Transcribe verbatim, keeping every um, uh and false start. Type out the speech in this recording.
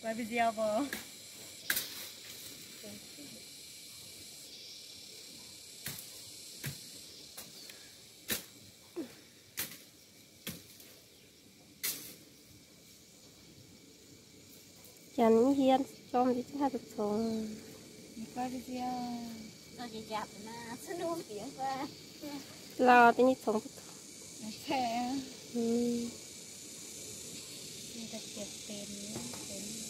quay video bò chắn hiên trong thì chắc được sống quay video rồi chị chạp na sân luôn tiếng qua lo tới như sống xe ừ. mình thật đẹp tên tên